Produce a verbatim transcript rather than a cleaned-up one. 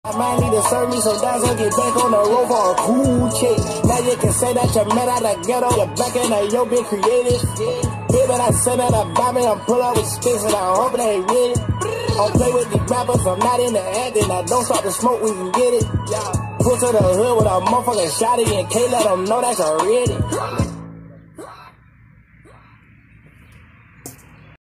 I might need to serve me some dice and get back on the road for a cool chick. Now you can say that you're mad at the ghetto, you're back in the yo been creative. Baby, I said that I'm bobbing, I'm pull up with sticks and I hope they ain't with it. I'll play with these rappers, I'm not in the acting, I don't start to smoke, we can get it. Pull to the hood with a motherfucking shotty and can't let them know that's already.